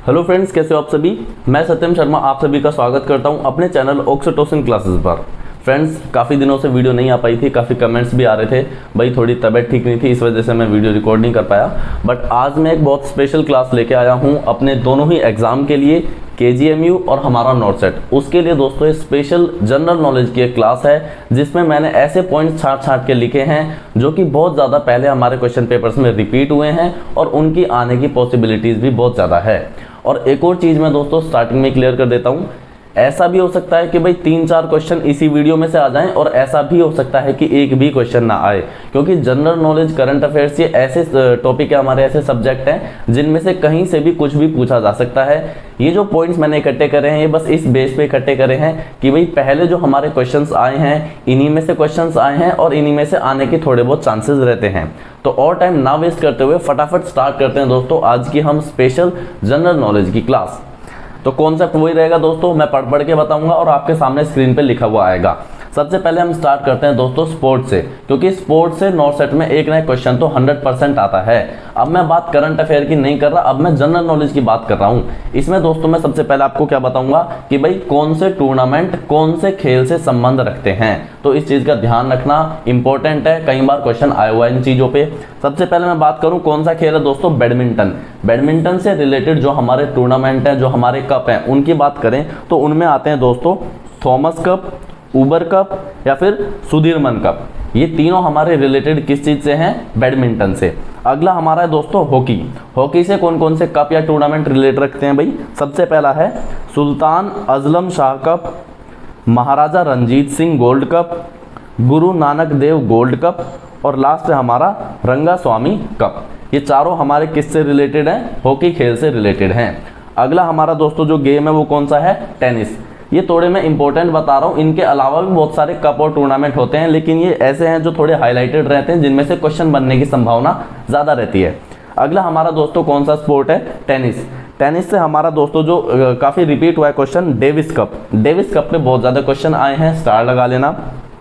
Hello friends, कैसे हो आप सभी। मैं सत्यम शर्मा आप सभी का स्वागत करता हूं अपने चैनल ऑक्सीटोसिन क्लासेस पर। फ्रेंड्स, काफ़ी दिनों से वीडियो नहीं आ पाई थी, काफ़ी कमेंट्स भी आ रहे थे, भाई थोड़ी तबीयत ठीक नहीं थी, इस वजह से मैं वीडियो रिकॉर्ड नहीं कर पाया। बट आज मैं एक बहुत स्पेशल क्लास लेके आया हूं अपने दोनों ही एग्ज़ाम के लिए, KGMU और हमारा नॉर्थ सेट। उसके लिए दोस्तों ये स्पेशल जनरल नॉलेज की एक क्लास है जिसमें मैंने ऐसे पॉइंट्स छाट के लिखे हैं जो कि बहुत ज़्यादा पहले हमारे क्वेश्चन पेपर्स में रिपीट हुए हैं और उनकी आने की पॉसिबिलिटीज़ भी बहुत ज़्यादा है। और एक और चीज़ मैं दोस्तों स्टार्टिंग में क्लियर कर देता हूँ, ऐसा भी हो सकता है कि भाई 3-4 क्वेश्चन इसी वीडियो में से आ जाएं और ऐसा भी हो सकता है कि एक भी क्वेश्चन ना आए, क्योंकि जनरल नॉलेज, करंट अफेयर्स ये ऐसे टॉपिक है, हमारे ऐसे सब्जेक्ट हैं जिनमें से कहीं से भी कुछ भी पूछा जा सकता है। ये जो पॉइंट्स मैंने इकट्ठे करे हैं ये बस इस बेस पे इकट्ठे करे हैं कि भाई पहले जो हमारे क्वेश्चंस आए हैं इन्हीं में से क्वेश्चंस आए हैं और इन्हीं में से आने के थोड़े बहुत चांसेस रहते हैं। तो और टाइम ना वेस्ट करते हुए फटाफट स्टार्ट करते हैं दोस्तों आज की हम स्पेशल जनरल नॉलेज की क्लास। तो कॉन्सेप्ट वही रहेगा दोस्तों, मैं पढ़ के बताऊंगा और आपके सामने स्क्रीन पे लिखा हुआ आएगा। सबसे पहले हम स्टार्ट करते हैं दोस्तों स्पोर्ट्स से, क्योंकि स्पोर्ट्स से नॉर्थ सेट में एक ना एक क्वेश्चन तो 100% आता है। अब मैं बात करंट अफेयर की नहीं कर रहा, अब मैं जनरल नॉलेज की बात कर रहा हूँ। इसमें दोस्तों मैं सबसे पहले आपको क्या बताऊंगा कि भाई कौन से टूर्नामेंट कौन से खेल से संबंध रखते हैं, तो इस चीज़ का ध्यान रखना इंपॉर्टेंट है, कई बार क्वेश्चन आया हुआ है इन चीज़ों पे। सबसे पहले मैं बात करूँ कौन सा खेल है दोस्तों, बैडमिंटन। बैडमिंटन से रिलेटेड जो हमारे टूर्नामेंट है, जो हमारे कप हैं, उनकी बात करें तो उनमें आते हैं दोस्तों थॉमस कप, उबर कप या फिर सुधीरमन कप। ये तीनों हमारे रिलेटेड किस चीज़ से हैं, बैडमिंटन से। अगला हमारा है दोस्तों हॉकी। हॉकी से कौन कौन से कप या टूर्नामेंट रिलेट रखते हैं भाई, सबसे पहला है Sultan Azlan Shah cup, Maharaja Ranjit Singh gold cup, Guru Nanak Dev gold cup और लास्ट है हमारा रंगा स्वामी कप। ये चारों हमारे किससे रिलेटेड हैं, हॉकी खेल से रिलेटेड हैं। अगला हमारा दोस्तों जो गेम है वो कौन सा है, टेनिस। ये थोड़े मैं इंपॉर्टेंट बता रहा हूँ, इनके अलावा भी बहुत सारे कप और टूर्नामेंट होते हैं, लेकिन ये ऐसे हैं जो थोड़े हाईलाइटेड रहते हैं, जिनमें से क्वेश्चन बनने की संभावना ज़्यादा रहती है। अगला हमारा दोस्तों कौन सा स्पोर्ट है, टेनिस। टेनिस से हमारा दोस्तों जो काफ़ी रिपीट हुआ है question, Davis cup. Davis cup पे बहुत ज़्यादा क्वेश्चन आए हैं, स्टार लगा लेना।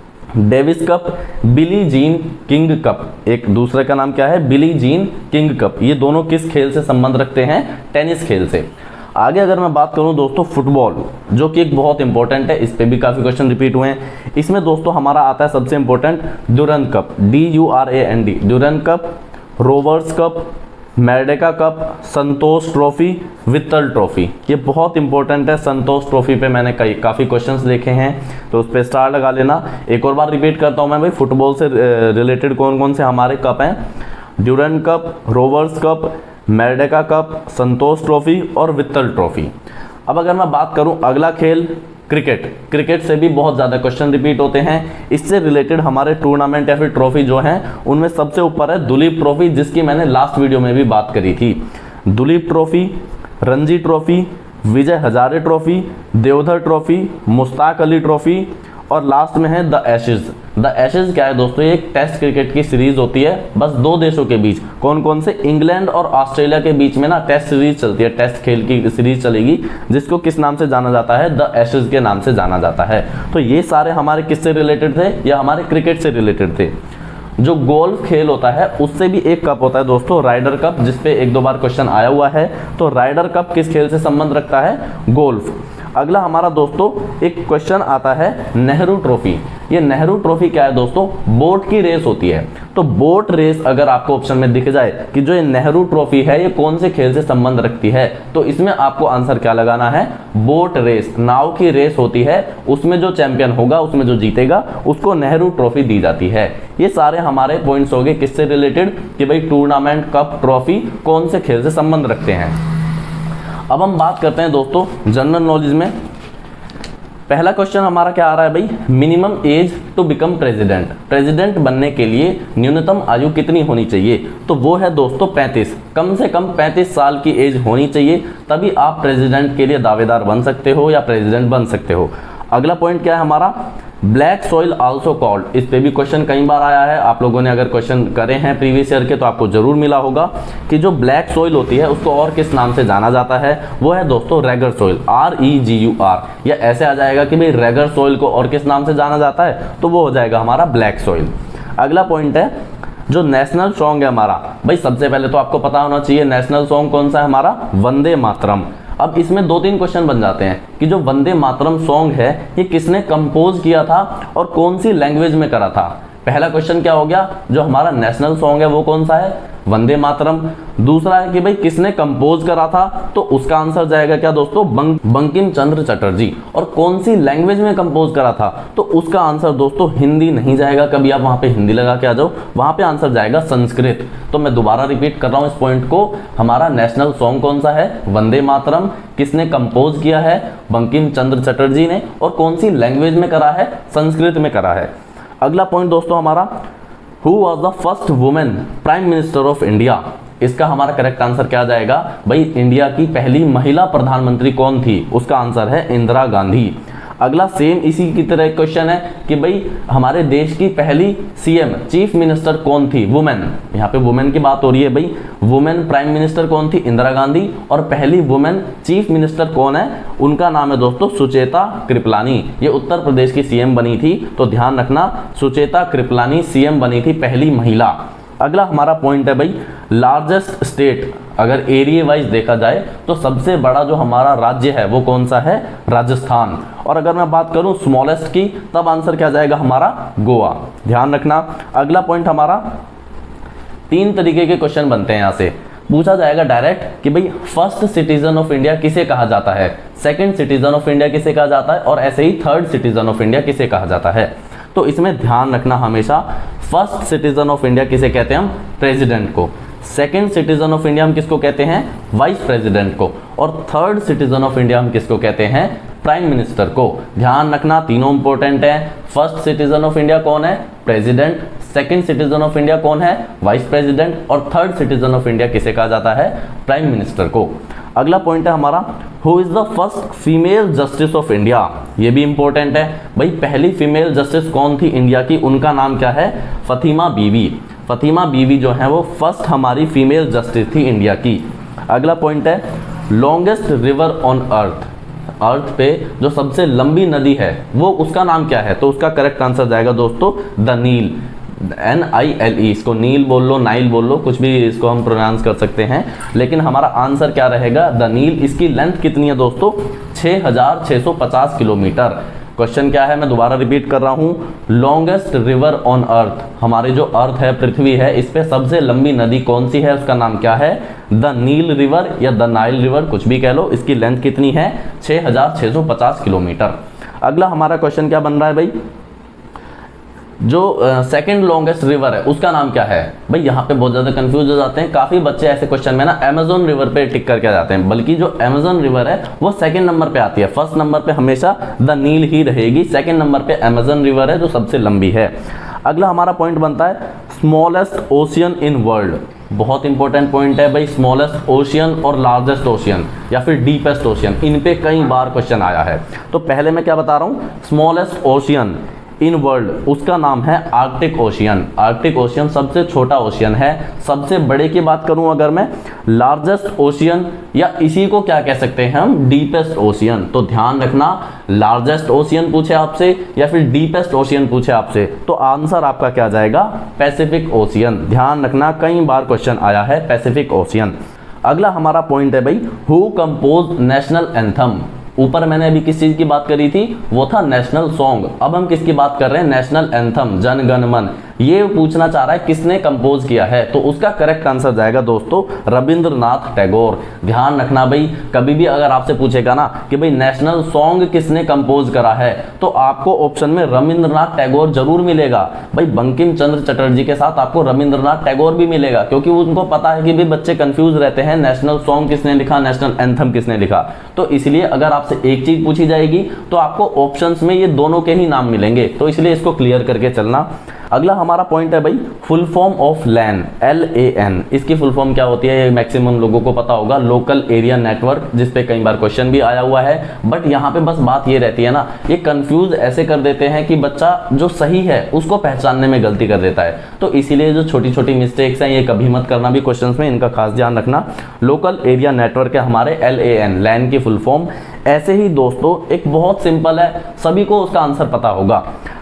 Davis cup, Billie Jean King cup, एक दूसरे का नाम क्या है, बिली जीन किंग कप। ये दोनों किस खेल से संबंध रखते हैं, टेनिस खेल से। आगे अगर मैं बात करूं दोस्तों फुटबॉल, जो कि एक बहुत इंपॉर्टेंट है, इस पे भी काफ़ी क्वेश्चन रिपीट हुए हैं। इसमें दोस्तों हमारा आता है सबसे important Durand cup, DURAND, Durand cup, Rovers cup, Merdeka cup, Santosh trophy, Vittal trophy. ये बहुत इंपॉर्टेंट है। संतोष ट्रॉफी पे मैंने काफ़ी क्वेश्चंस देखे हैं, तो उस पर स्टार लगा लेना। एक और बार रिपीट करता हूँ मैं भाई, फुटबॉल से रिलेटेड कौन कौन से हमारे कप हैं, Durand cup, Rovers cup, Merdeka cup, Santosh trophy और वित्तल ट्रॉफी। अब अगर मैं बात करूं अगला खेल क्रिकेट, क्रिकेट से भी बहुत ज़्यादा क्वेश्चन रिपीट होते हैं। इससे रिलेटेड हमारे टूर्नामेंट या फिर ट्रॉफी जो हैं उनमें सबसे ऊपर है दुलीप ट्रॉफी, जिसकी मैंने लास्ट वीडियो में भी बात करी थी। Duleep trophy, Ranji trophy, Vijay Hazare trophy, Deodhar trophy, Mushtaq Ali trophy और लास्ट में है द एशेज। द एशेज क्या है दोस्तों, ये एक टेस्ट क्रिकेट की सीरीज होती है, बस दो देशों के बीच, कौन कौन से, इंग्लैंड और ऑस्ट्रेलिया के बीच में ना टेस्ट सीरीज चलती है, टेस्ट खेल की सीरीज चलेगी, जिसको किस नाम से जाना जाता है, द एशेज के नाम से जाना जाता है। तो ये सारे हमारे किससे रिलेटेड थे, या हमारे क्रिकेट से रिलेटेड थे। जो गोल्फ खेल होता है उससे भी एक कप होता है दोस्तों, राइडर कप, जिसपे 1-2 बार क्वेश्चन आया हुआ है। तो राइडर कप किस खेल से संबंध रखता है, गोल्फ। अगला हमारा दोस्तों एक क्वेश्चन आता है नेहरू ट्रॉफी। ये नेहरू ट्रॉफी क्या है दोस्तों, बोट की रेस होती है। तो बोट रेस अगर आपको ऑप्शन में दिख जाए कि जो ये नेहरू ट्रॉफी है ये कौन से खेल से संबंध रखती है, तो इसमें आपको आंसर क्या लगाना है, बोट रेस। नाव की रेस होती है, उसमें जो चैंपियन होगा, उसमें जो जीतेगा उसको नेहरू ट्रॉफी दी जाती है। ये सारे हमारे पॉइंट्स हो गए किससे रिलेटेड, कि भाई टूर्नामेंट, कप, ट्रॉफी कौन से खेल से संबंध रखते हैं। अब हम बात करते हैं दोस्तों जनरल नॉलेज में। पहला क्वेश्चन हमारा क्या आ रहा है भाई, minimum age to become president. President बनने के लिए न्यूनतम आयु कितनी होनी चाहिए, तो वो है दोस्तों 35। कम से कम 35 साल की एज होनी चाहिए, तभी आप प्रेसिडेंट के लिए दावेदार बन सकते हो या प्रेसिडेंट बन सकते हो। अगला पॉइंट क्या है हमारा, ब्लैक सॉइल आल्सो कॉल्ड। इस पे भी क्वेश्चन कई बार आया है, आप लोगों ने अगर क्वेश्चन करे हैं प्रीवियस ईयर के तो आपको जरूर मिला होगा कि जो ब्लैक सॉइल होती है उसको और किस नाम से जाना जाता है, वो है दोस्तों रेगर सॉइल, REGUR। या ऐसे आ जाएगा कि भाई रेगर सॉइल को और किस नाम से जाना जाता है, तो वो हो जाएगा हमारा ब्लैक सॉइल। अगला पॉइंट है जो नेशनल सॉन्ग है हमारा, भाई सबसे पहले तो आपको पता होना चाहिए नेशनल सॉन्ग कौन सा है हमारा, वंदे मातरम। अब इसमें 2-3 क्वेश्चन बन जाते हैं कि जो वंदे मातरम सॉन्ग है ये किसने कंपोज किया था और कौन सी लैंग्वेज में करा था। पहला क्वेश्चन क्या हो गया, जो हमारा नेशनल सॉन्ग है वो कौन सा है, वंदे मातरम। दूसरा है कि भाई किसने कंपोज करा था, तो उसका आंसर जाएगा क्या दोस्तों, बंकिम चंद्र चटर्जी। और कौन सी लैंग्वेज में कंपोज करा था, तो उसका आंसर दोस्तों हिंदी नहीं जाएगा, कभी आप वहां पे हिंदी लगा के आ जाओ, वहां पे आंसर जाएगा संस्कृत। तो मैं दोबारा रिपीट कर रहा हूं इस पॉइंट को, हमारा नेशनल सॉन्ग कौन सा है, वंदे मातरम, किसने कंपोज किया है, बंकिम चंद्र चटर्जी ने, और कौन सी लैंग्वेज में करा है, संस्कृत में करा है। अगला पॉइंट दोस्तों हमारा, who was the first women prime minister of India. इसका हमारा करेक्ट आंसर क्या जाएगा, भाई इंडिया की पहली महिला प्रधानमंत्री कौन थी, उसका आंसर है इंदिरा गांधी। अगला सेम इसी की तरह क्वेश्चन है कि भाई हमारे देश की पहली सीएम चीफ मिनिस्टर कौन थी, वुमेन, यहाँ पे वुमेन की बात हो रही है, भाई वुमेन प्राइम मिनिस्टर कौन थी, इंदिरा गांधी, और पहली वुमेन चीफ मिनिस्टर कौन है, उनका नाम है दोस्तों सुचेता कृपलानी। ये उत्तर प्रदेश की सीएम बनी थी, तो ध्यान रखना सुचेता कृपलानी सीएम बनी थी, पहली महिला। अगला हमारा पॉइंट है भाई लार्जेस्ट स्टेट, अगर एरिया वाइज देखा जाए तो सबसे बड़ा जो हमारा राज्य है वो कौन सा है, राजस्थान। और अगर मैं बात करूं स्मॉलेस्ट की, तब आंसर क्या जाएगा हमारा, गोवा। ध्यान रखना। अगला पॉइंट हमारा, 3 तरीके के क्वेश्चन बनते हैं यहां से, पूछा जाएगा डायरेक्ट कि भाई फर्स्ट सिटीजन ऑफ इंडिया किसे कहा जाता है, सेकंड सिटीजन ऑफ इंडिया किसे कहा जाता है, और ऐसे ही थर्ड सिटीजन ऑफ इंडिया किसे कहा जाता है। तो इसमें ध्यान रखना हमेशा, फर्स्ट सिटीजन ऑफ इंडिया किसे कहते हैं हम, प्रेसिडेंट को। सेकंड सिटीजन ऑफ इंडिया हम किसको कहते हैं, वाइस प्रेसिडेंट को। और थर्ड सिटीजन ऑफ इंडिया हम किसको कहते हैं, प्राइम मिनिस्टर को। ध्यान रखना, तीनों इंपॉर्टेंट है। फर्स्ट सिटीजन ऑफ इंडिया कौन है, president. Second citizen of India कौन है, वाइस प्रेसिडेंट। और थर्ड सिटीजन ऑफ इंडिया किसे कहा जाता है, प्राइम मिनिस्टर को। अगला पॉइंट है हमारा, who is the first female justice of India. ये भी इंपॉर्टेंट है भाई, पहली फीमेल जस्टिस कौन थी इंडिया की, उनका नाम क्या है, फतिमा बीवी। फतिमा बीवी जो है वो फर्स्ट हमारी फीमेल जस्टिस थी इंडिया की। अगला पॉइंट है, longest river on earth, earth पे जो सबसे लंबी नदी है वो उसका नाम क्या है, तो उसका करेक्ट आंसर जाएगा दोस्तों द नील, NILE। इसको नील बोल लो, नाइल बोल लो, कुछ भी इसको हम प्रोनाउंस कर सकते हैं, लेकिन हमारा आंसर क्या रहेगा, द नील। इसकी लेंथ कितनी है दोस्तों, 6650 किलोमीटर। क्वेश्चन क्या है, मैं दोबारा रिपीट कर रहा हूं, लॉन्गेस्ट रिवर ऑन अर्थ, हमारे जो अर्थ है, पृथ्वी है, इस पे सबसे लंबी नदी कौन सी है, उसका नाम क्या है, द नील रिवर या द नाइल रिवर, कुछ भी कह लो। इसकी लेंथ कितनी है, 6650 किलोमीटर। अगला हमारा क्वेश्चन क्या बन रहा है भाई, जो सेकंड लॉन्गेस्ट रिवर है उसका नाम क्या है। भाई यहाँ पे बहुत ज्यादा कंफ्यूज हो जाते हैं, काफी बच्चे ऐसे क्वेश्चन में ना अमेजोन रिवर पे टिक करके आ जाते हैं, बल्कि जो अमेजोन रिवर है वो सेकंड नंबर पे आती है, फर्स्ट नंबर पे हमेशा द नील ही रहेगी, सेकंड नंबर पे अमेजोन रिवर है जो सबसे लंबी है। अगला हमारा पॉइंट बनता है स्मॉलेस्ट ओशियन इन वर्ल्ड, बहुत इंपॉर्टेंट पॉइंट है भाई, स्मॉलेस्ट ओशियन और लार्जेस्ट ओशियन या फिर डीपेस्ट ओशियन, इन पे कई बार क्वेश्चन आया है। तो पहले मैं क्या बता रहा हूँ, स्मॉलेस्ट ओशियन इन वर्ल्ड, उसका नाम है आर्कटिक ओशियन। आर्कटिक ओशियन सबसे छोटा ओशियन है। सबसे बड़े की बात करूं अगर मैं, लार्जेस्ट ओशियन, या इसी को क्या कह सकते हैं हम, डीपेस्ट ओशियन। तो ध्यान रखना, लार्जेस्ट ओशियन पूछे आपसे या फिर डीपेस्ट ओशियन पूछे आपसे, तो आंसर आपका क्या जाएगा, पैसिफिक ओशियन। ध्यान रखना, कई बार क्वेश्चन आया है पैसिफिक ओशियन। अगला हमारा पॉइंट है भाई, हु कंपोज नेशनल एंथम। ऊपर मैंने अभी किस चीज की बात करी थी, वो था नेशनल सॉन्ग, अब हम किसकी बात कर रहे हैं, नेशनल एंथम, जन गण मन। ये पूछना चाह रहा है किसने कंपोज किया है, तो उसका करेक्ट आंसर जाएगा दोस्तों रविंद्रनाथ टैगोर। ध्यान रखना भाई, कभी भी अगर आपसे पूछेगा ना कि भाई नेशनल सॉन्ग किसने कंपोज करा है, तो आपको ऑप्शन में रविंद्रनाथ टैगोर जरूर मिलेगा। भाई बंकिम चंद्र चटर्जी के साथ आपको रविंद्रनाथ टैगोर भी मिलेगा, क्योंकि उनको पता है कि भाई बच्चे कंफ्यूज रहते हैं, नेशनल सॉन्ग किसने लिखा, नेशनल एंथम किसने लिखा। तो इसलिए अगर आपसे एक चीज पूछी जाएगी तो आपको ऑप्शंस में ये दोनों के ही नाम मिलेंगे, तो इसलिए इसको क्लियर करके चलना। अगला हमारा पॉइंट है भाई, full form of LAN, LAN, इसकी फुल फॉर्म क्या होती है, ये मैक्सिमम लोगों को पता होगा, लोकल एरिया नेटवर्क, जिसपे कई बार क्वेश्चन भी आया हुआ है। बट यहाँ पे बस बात ये रहती है ना, ये कंफ्यूज ऐसे कर देते हैं कि बच्चा जो सही है उसको पहचानने में गलती कर देता है, तो इसीलिए जो छोटी छोटी मिस्टेक्स हैं ये कभी मत करना भी क्वेश्चन में, इनका खास ध्यान रखना। लोकल एरिया नेटवर्क है हमारे LAN, लैन की फुल फॉर्म। ऐसे ही दोस्तों एक बहुत सिंपल है, सभी को उसका आंसर पता होगा,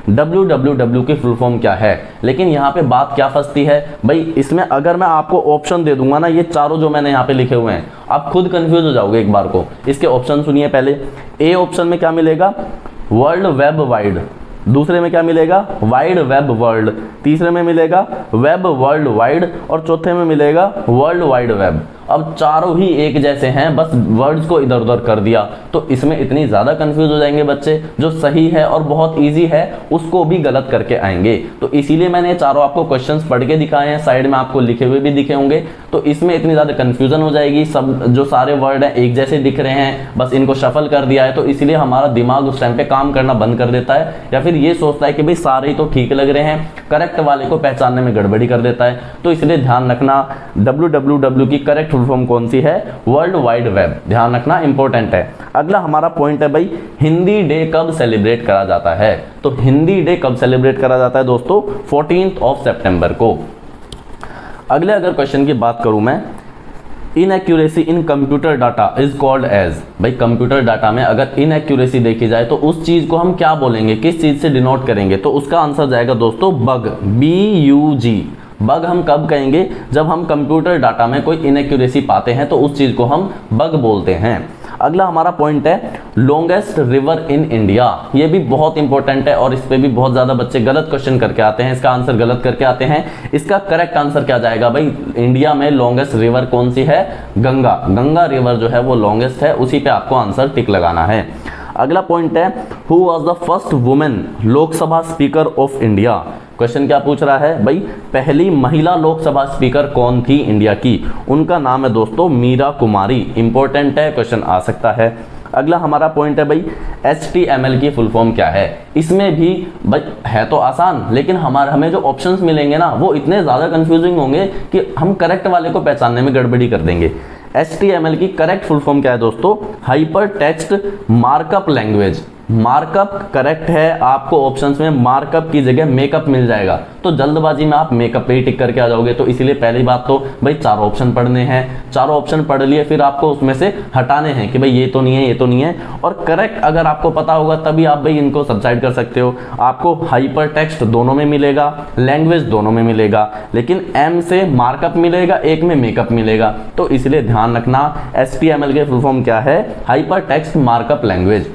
WWW की फुल फॉर्म क्या है। लेकिन यहाँ पे बात क्या फंसती है भाई, इसमें अगर मैं आपको ऑप्शन दे दूंगा ना, ये चारों जो मैंने यहाँ पे लिखे हुए हैं, आप खुद कंफ्यूज हो जाओगे एक बार को। इसके ऑप्शन सुनिए पहले। ए ऑप्शन में क्या मिलेगा, वर्ल्ड वेब वाइड, दूसरे में क्या मिलेगा, वाइड वेब वर्ल्ड, तीसरे में मिलेगा वेब वर्ल्ड वाइड, और चौथे में मिलेगा वर्ल्ड वाइड वेब। अब चारों ही एक जैसे हैं, बस वर्ड्स को इधर उधर कर दिया, तो इसमें इतनी ज़्यादा कंफ्यूज हो जाएंगे बच्चे। जो सही है और बहुत इजी है उसको भी गलत करके आएंगे। तो इसीलिए मैंने चारों आपको क्वेश्चंस पढ़ के दिखाए हैं, साइड में आपको लिखे हुए भी दिखे होंगे, तो इसमें इतनी ज़्यादा कन्फ्यूजन हो जाएगी। सब जो सारे वर्ड हैं एक जैसे दिख रहे हैं, बस इनको शफल कर दिया है, तो इसीलिए हमारा दिमाग उस टाइम पे काम करना बंद कर देता है, या फिर ये सोचता है कि भाई सारे ही तो ठीक लग रहे हैं, करेक्ट वाले को पहचानने में गड़बड़ी कर देता है। तो इसलिए ध्यान रखना, WWW की करेक्ट फुल फॉर्म कौन सी है, वर्ल्ड वाइड वेब, ध्यान रखना, इंपॉर्टेंट है। अगला हमारा पॉइंट है भाई, हिंदी डे कब सेलिब्रेट करा जाता है। तो हिंदी डे कब सेलिब्रेट करा जाता है दोस्तों, 14 सितंबर को। अगले अगर क्वेश्चन की बात करूं मैं, inaccuracy in computer data is called age. भाई कंप्यूटर डाटा में अगर इनएक्यूरेसी देखी जाए तो उस चीज को हम क्या बोलेंगे, किस चीज से डिनोट करेंगे, तो उसका आंसर जाएगा दोस्तों बग, BUG। बग हम कब कहेंगे, जब हम कंप्यूटर डाटा में कोई इनएक्यूरेसी पाते हैं तो उस चीज को हम बग बोलते हैं। अगला हमारा पॉइंट है लॉन्गेस्ट रिवर इन इंडिया। ये भी बहुत इंपॉर्टेंट है और इस पे भी बहुत ज्यादा बच्चे गलत क्वेश्चन करके आते हैं, इसका आंसर गलत करके आते हैं। इसका करेक्ट आंसर क्या जाएगा भाई, इंडिया में लॉन्गेस्ट रिवर कौन सी है, गंगा। गंगा रिवर जो है वो लॉन्गेस्ट है, उसी पे आपको आंसर टिक लगाना है। अगला पॉइंट है who was the first women Lok Sabha speaker of India. Question क्या पूछ रहा है भाई, पहली महिला लोकसभा स्पीकर कौन थी इंडिया की, उनका नाम है दोस्तों मीरा कुमारी। इंपॉर्टेंट है, क्वेश्चन आ सकता है। अगला हमारा पॉइंट है भाई HTML की फुल फॉर्म क्या है। इसमें भी भाई है तो आसान, लेकिन हमें जो ऑप्शंस मिलेंगे ना वो इतने ज़्यादा कंफ्यूजिंग होंगे कि हम करेक्ट वाले को पहचानने में गड़बड़ी कर देंगे। HTML की करेक्ट फुल फॉर्म क्या है दोस्तों, hypertext markup language. Markup correct है, आपको ऑप्शंस में मार्कअप की जगह मेकअप मिल जाएगा, तो जल्दबाजी में आप मेकअप पे ही टिक करके आ जाओगे। तो इसीलिए पहली बात तो भाई चारों ऑप्शन पढ़ने हैं, चारों ऑप्शन पढ़ लिए, फिर आपको उसमें से हटाने हैं कि भाई ये तो नहीं है, ये तो नहीं है, और करेक्ट अगर आपको पता होगा तभी आप भाई इनको सब्साइड कर सकते हो। आपको हाइपर टेक्स्ट दोनों में मिलेगा, लैंग्वेज दोनों में मिलेगा, लेकिन M से मार्कअप मिलेगा, एक में मेकअप मिलेगा। तो इसलिए ध्यान रखना HTML के फुल फॉर्म क्या है, हाइपर टेक्स्ट मार्कअप लैंग्वेज।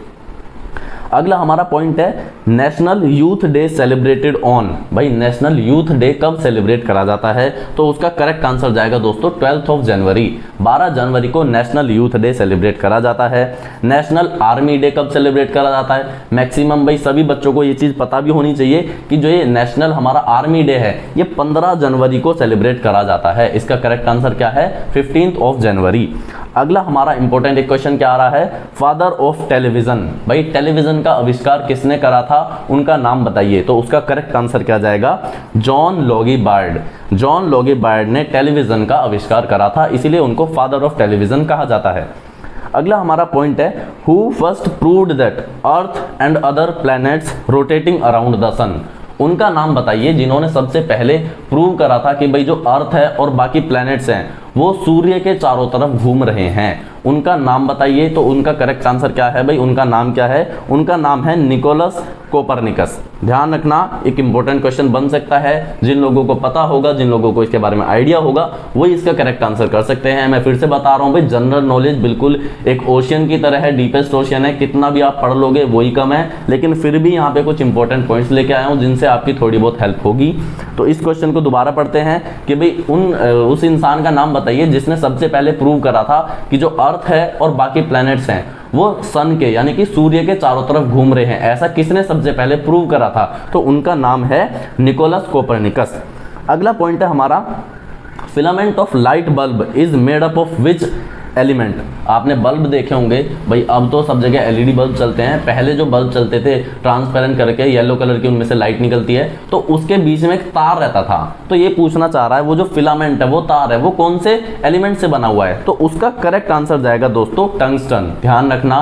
अगला हमारा पॉइंट है national youth day celebrated on. भाई नेशनल यूथ डे कब सेलिब्रेट करा जाता है, तो उसका करेक्ट आंसर जाएगा दोस्तों 12 जनवरी। 12 जनवरी को नेशनल यूथ डे सेलिब्रेट करा जाता है। नेशनल आर्मी डे कब सेलिब्रेट करा जाता है, मैक्सिमम भाई सभी बच्चों को ये चीज़ पता भी होनी चाहिए कि जो ये नेशनल हमारा आर्मी डे है ये 15 जनवरी को सेलिब्रेट करा जाता है। इसका करेक्ट आंसर क्या है, 15 जनवरी। अगला हमारा इंपॉर्टेंट एक क्वेश्चन क्या आ रहा है, फादर ऑफ टेलीविजन। भाई टेलीविजन का आविष्कार किसने करा था, उनका नाम बताइए। तो उसका करेक्ट आंसर क्या जाएगा, John Logie Baird. John Logie Baird ने टेलीविजन का आविष्कार करा था, इसीलिए उनको फादर ऑफ टेलीविजन कहा जाता है। अगला हमारा पॉइंट है who first proved that earth and other planets rotating around the sun. उनका नाम बताइए जिन्होंने सबसे पहले प्रूव करा था कि भाई जो अर्थ है और बाकी प्लैनेट्स हैं वो सूर्य के चारों तरफ घूम रहे हैं। उनका नाम बताइए। तो उनका करेक्ट आंसर क्या है भाई, उनका नाम क्या है, उनका नाम है निकोलस कोपरनिकस। ध्यान रखना, एक इंपॉर्टेंट क्वेश्चन बन सकता है। जिन लोगों को पता होगा, जिन लोगों को इसके बारे में आइडिया होगा, वही इसका करेक्ट आंसर कर सकते हैं। मैं फिर से बता रहा हूँ भाई, जनरल नॉलेज बिल्कुल एक ओशियन की तरह है, डीपेस्ट ओशियन है, कितना भी आप पढ़ लोगे वही कम है, लेकिन फिर भी यहाँ पे कुछ इंपॉर्टेंट पॉइंट्स लेके आया हूँ जिनसे आपकी थोड़ी बहुत हेल्प होगी। तो इस क्वेश्चन को दोबारा पढ़ते हैं कि भाई उस इंसान का नाम बताइए जिसने सबसे पहले प्रूव करा था कि जो अर्थ है और बाकी प्लैनेट्स हैं वो सन के यानी कि सूर्य के चारों तरफ घूम रहे हैं। ऐसा किसने सबसे पहले प्रूव करा था, तो उनका नाम है निकोलस कोपरनिकस। अगला पॉइंट है हमारा, filament of light bulb is made up of which element. आपने बल्ब देखे होंगे भाई, अब तो सब जगह एलईडी बल्ब चलते हैं, पहले जो बल्ब चलते थे ट्रांसपेरेंट करके येलो कलर की उनमें से लाइट निकलती है, तो उसके बीच में एक तार रहता था। तो ये पूछना चाह रहा है वो जो फिलामेंट है, वो तार है, वो कौन से एलिमेंट से बना हुआ है, तो उसका करेक्ट आंसर जाएगा दोस्तों टंगस्टन। ध्यान रखना,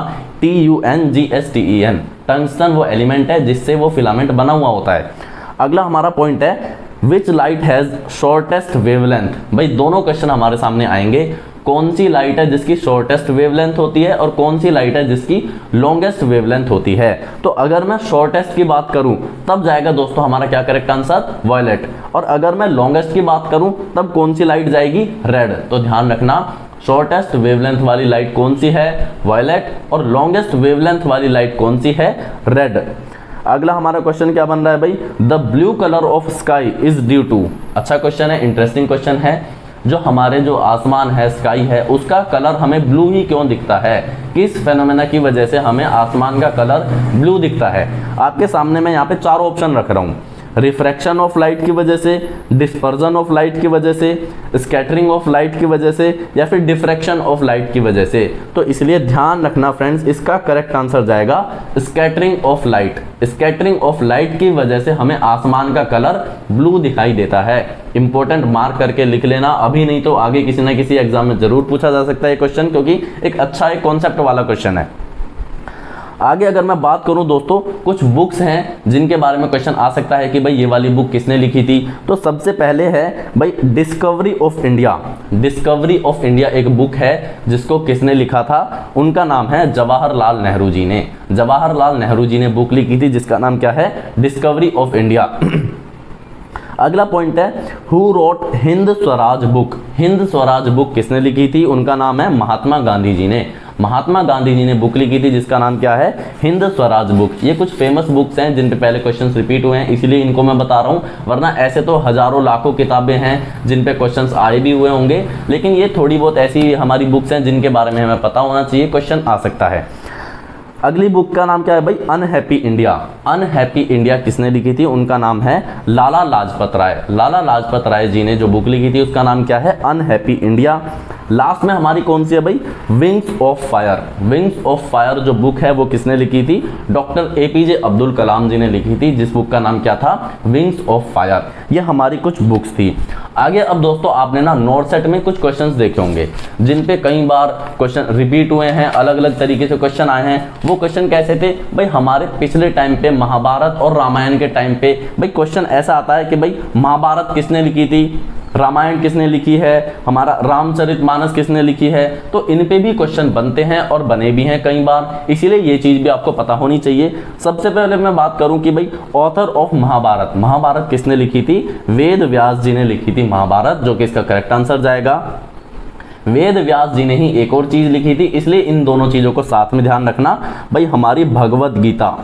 TUNGSTEN। टंगस्टन वो एलिमेंट है जिससे वो फिलामेंट बना हुआ होता है। अगला हमारा पॉइंट है which light has shortest wavelength. भाई दोनों क्वेश्चन हमारे सामने आएंगे। कौन सी लाइट है जिसकी शॉर्टेस्ट वेवलेंथ होती है और कौन सी लाइट है जिसकी लॉन्गेस्ट वेवलेंथ होती है। तो अगर मैं शॉर्टेस्ट की बात करूं तब जाएगा दोस्तों हमारा क्या करेक्ट आंसर, वॉयलेट। और अगर मैं लॉन्गेस्ट की बात करूं तब कौन सी लाइट जाएगी, रेड। तो ध्यान रखना शॉर्टेस्ट वेवलेंथ वाली लाइट कौन सी है, वॉयलेट, और लॉन्गेस्ट वेवलेंथ वाली लाइट कौन सी है, रेड। अगला हमारा क्वेश्चन क्या बन रहा है भाई, the blue colour of sky is due to. अच्छा क्वेश्चन है, इंटरेस्टिंग क्वेश्चन है। जो हमारे जो आसमान है, स्काई है, उसका कलर हमें ब्लू ही क्यों दिखता है, किस फेनोमेना की वजह से हमें आसमान का कलर ब्लू दिखता है। आपके सामने मैं यहाँ पे चारों ऑप्शन रख रहा हूँ, रिफ्रैक्शन ऑफ लाइट की वजह से, डिस्पर्जन ऑफ लाइट की वजह से, स्कैटरिंग ऑफ लाइट की वजह से, या फिर डिफ्रैक्शन ऑफ लाइट की वजह से। तो इसलिए ध्यान रखना फ्रेंड्स, इसका करेक्ट आंसर जाएगा scattering of light. Scattering of light की वजह से हमें आसमान का कलर ब्लू दिखाई देता है। इंपॉर्टेंट मार्क करके लिख लेना अभी, नहीं तो आगे किसी ना किसी एग्जाम में जरूर पूछा जा सकता है क्वेश्चन, क्योंकि एक अच्छा एक कॉन्सेप्ट वाला क्वेश्चन है। आगे अगर मैं बात करूं दोस्तों, कुछ बुक्स हैं जिनके बारे में क्वेश्चन आ सकता है कि भाई ये वाली बुक किसने लिखी थी। तो सबसे पहले है भाई discovery of India. Discovery of India एक बुक है जिसको किसने लिखा था, उनका नाम है जवाहरलाल नेहरू जी ने। जवाहरलाल नेहरू जी ने बुक लिखी थी जिसका नाम क्या है, डिस्कवरी ऑफ इंडिया। अगला पॉइंट है who wrote Hind Swaraj book. Hind Swaraj book किसने लिखी थी, उनका नाम है महात्मा गांधी जी ने। महात्मा गांधी जी ने बुक लिखी थी जिसका नाम क्या है, हिंद स्वराज बुक। ये कुछ फेमस बुक्स हैं जिन पे पहले क्वेश्चंस रिपीट हुए हैं, इसलिए इनको मैं बता रहा हूँ, वरना ऐसे तो हजारों लाखों किताबें हैं जिन पे क्वेश्चंस आए भी हुए होंगे, लेकिन ये थोड़ी बहुत ऐसी हमारी बुक्स हैं जिनके बारे में हमें पता होना चाहिए, क्वेश्चन आ सकता है। अगली बुक का नाम क्या है भाई, अनहैप्पी इंडिया। अनहैप्पी इंडिया किसने लिखी थी, उनका नाम है लाला लाजपत राय। लाला लाजपत राय जी ने जो बुक लिखी थी उसका नाम क्या है, अनहैप्पी इंडिया। लास्ट में हमारी कौन सी है भाई, wings of fire. Wings of fire जो बुक है वो किसने लिखी थी, डॉक्टर एपीजे अब्दुल कलाम जी ने लिखी थी, जिस बुक का नाम क्या था, विंग्स ऑफ फायर। ये हमारी कुछ बुक्स थी। आगे अब दोस्तों आपने ना नोट सेट में कुछ क्वेश्चंस देखे होंगे जिन पे कई बार क्वेश्चन रिपीट हुए हैं, अलग अलग तरीके से क्वेश्चन आए हैं। वो क्वेश्चन कैसे थे भाई, हमारे पिछले टाइम पे महाभारत और रामायण के टाइम पे भाई क्वेश्चन ऐसा आता है कि भाई महाभारत किसने लिखी थी, रामायण किसने लिखी है, हमारा रामचरितमानस किसने लिखी है। तो इन पे भी क्वेश्चन बनते हैं और बने भी हैं कई बार, इसीलिए ये चीज भी आपको पता होनी चाहिए। सबसे पहले मैं बात करूं कि भाई ऑथर ऑफ महाभारत, महाभारत किसने लिखी थी, वेद व्यास जी ने लिखी थी महाभारत, जो कि इसका करेक्ट आंसर जाएगा। वेद व्यास जी ने ही एक और चीज लिखी थी, इसलिए इन दोनों चीजों को साथ में ध्यान रखना। भाई हमारी भगवत गीता,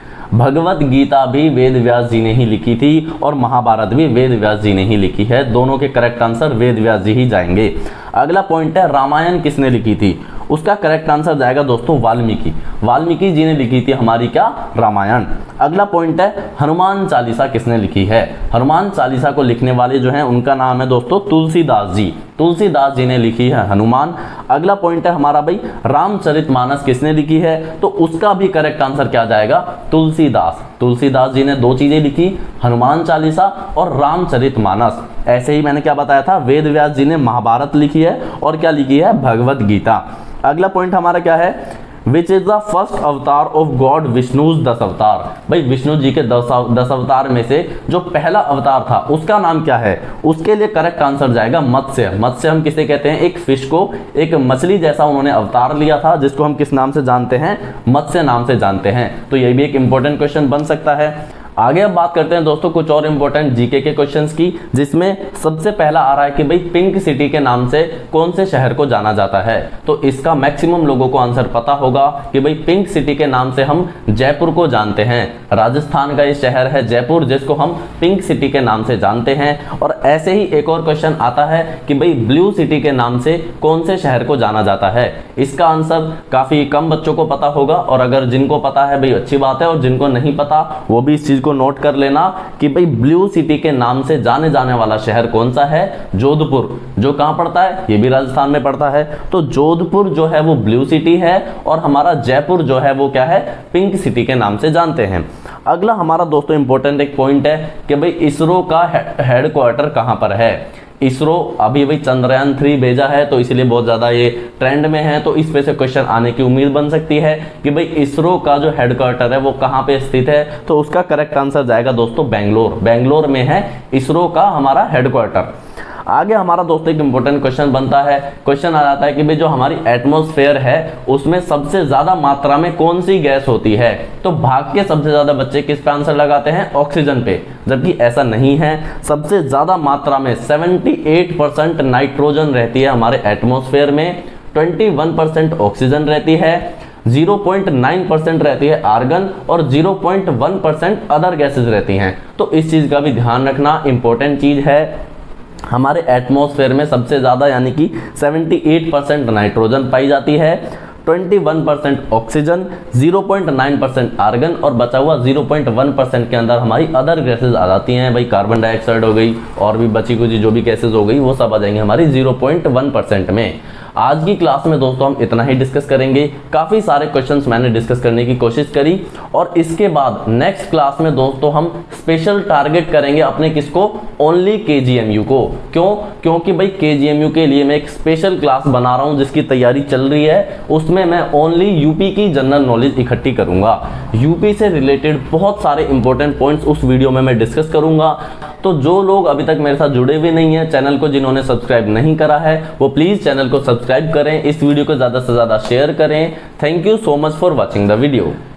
भगवत गीता भी वेद व्यास जी ने ही लिखी थी और महाभारत भी वेद व्यास जी ने ही लिखी है। दोनों के करेक्ट आंसर वेद व्यास जी ही जाएंगे। अगला पॉइंट है रामायण किसने लिखी थी, उसका करेक्ट आंसर जाएगा दोस्तों वाल्मीकि। वाल्मीकि जी ने लिखी थी हमारी क्या, रामायण। अगला पॉइंट है हनुमान चालीसा किसने लिखी है। हनुमान चालीसा को लिखने वाले जो हैं उनका नाम है दोस्तों तुलसीदास जी। तुलसीदास जी ने लिखी है हनुमान। अगला पॉइंट है हमारा भाई रामचरितमानस किसने लिखी है, तो उसका भी करेक्ट आंसर क्या जाएगा, तुलसीदास। तुलसीदास जी ने दो चीजें लिखी, हनुमान चालीसा और रामचरितमानस। ऐसे ही मैंने क्या बताया था, वेद व्यास जी ने महाभारत लिखी है और क्या लिखी है, भगवत गीता। अगला पॉइंट हमारा क्या है, which is the first avatar of god Vishnu's 10 avatar. भाई विष्णु जी के 10 अवतार में से जो पहला अवतार था उसका नाम क्या है, उसके लिए करेक्ट आंसर जाएगा मत्स्य। मत्स्य हम किसे कहते हैं, एक फिश को, एक मछली जैसा उन्होंने अवतार लिया था जिसको हम किस नाम से जानते हैं, मत्स्य नाम से जानते हैं। तो ये भी एक इंपॉर्टेंट क्वेश्चन बन सकता है। आगे अब बात करते हैं दोस्तों कुछ और इंपॉर्टेंट जीके के क्वेश्चंस की, जिसमें सबसे पहला आ रहा है कि भाई पिंक सिटी के नाम से कौन से शहर को जाना जाता है। तो इसका मैक्सिमम लोगों को आंसर पता होगा कि भाई पिंक सिटी के नाम से हम जयपुर को जानते हैं। राजस्थान का ये शहर है जयपुर, जिसको हम पिंक सिटी के नाम से जानते हैं। और ऐसे ही एक और क्वेश्चन आता है कि भाई ब्लू सिटी के नाम से कौन से शहर को जाना जाता है। इसका आंसर काफी कम बच्चों को पता होगा, और अगर जिनको पता है भाई अच्छी बात है, और जिनको नहीं पता वो भी इस चीज को नोट कर लेना कि भाई ब्लू सिटी के नाम से जाने जाने वाला शहर कौन सा है, जोधपुर। जो कहां पड़ता है, ये भी राजस्थान में पड़ता है। तो जोधपुर जो है वो ब्लू सिटी है, और हमारा जयपुर जो है वो क्या है, पिंक सिटी के नाम से जानते हैं। अगला हमारा दोस्तों इंपॉर्टेंट एक पॉइंट है कि भाई इसरो का हेडक्वार्टर कहां पर है। इसरो अभी भाई चंद्रयान 3 भेजा है, तो इसलिए बहुत ज्यादा ये ट्रेंड में है, तो इस पे से क्वेश्चन आने की उम्मीद बन सकती है कि भाई इसरो का जो हेडक्वार्टर है वो कहां पे स्थित है। तो उसका करेक्ट आंसर जाएगा दोस्तों बेंगलोर। बेंगलोर में है इसरो का हमारा हेडक्वार्टर। आगे हमारा दोस्तों एक इंपॉर्टेंट क्वेश्चन बनता है, क्वेश्चन आ जाता है कि भाई जो हमारी एटमॉस्फेयर है उसमें सबसे ज्यादा मात्रा में कौन सी गैस होती है। तो भाग के सबसे ज्यादा बच्चे किस पे आंसर लगाते हैं, ऑक्सीजन पे, जबकि ऐसा नहीं है। सबसे ज्यादा मात्रा में 78% नाइट्रोजन रहती है हमारे एटमॉस्फेयर में, 21% ऑक्सीजन रहती है, 0.9% रहती है आर्गन और 0.1% अदर गैसेस रहती हैं। तो इस चीज का भी ध्यान रखना इंपॉर्टेंट चीज है। हमारे एटमॉस्फेयर में सबसे ज्यादा यानी कि 78% नाइट्रोजन पाई जाती है, 21% ऑक्सीजन, 0.9% आर्गन और बचा हुआ 0.1% के अंदर हमारी अदर गैसेज आ जाती हैं। भाई कार्बन डाइऑक्साइड हो गई और भी बची कुछ जो भी गैसेज हो गई वो सब आ जाएंगे हमारी 0.1% में। आज की क्लास में दोस्तों हम इतना ही डिस्कस करेंगे। काफ़ी सारे क्वेश्चंस मैंने डिस्कस करने की कोशिश करी और इसके बाद नेक्स्ट क्लास में दोस्तों हम स्पेशल टारगेट करेंगे अपने किसको, ओनली केजीएमयू को। क्यों, क्योंकि भाई केजीएमयू के लिए मैं एक स्पेशल क्लास बना रहा हूं जिसकी तैयारी चल रही है। उसमें मैं ओनली यूपी की जनरल नॉलेज इकट्ठी करूंगा। यूपी से रिलेटेड बहुत सारे इंपॉर्टेंट पॉइंट्स उस वीडियो में मैं डिस्कस करूंगा। तो जो लोग अभी तक मेरे साथ जुड़े हुए नहीं हैं, चैनल को जिन्होंने सब्सक्राइब नहीं करा है वो प्लीज चैनल को सब्सक्राइब करें, इस वीडियो को ज्यादा से ज्यादा शेयर करें। Thank you so much for watching the video.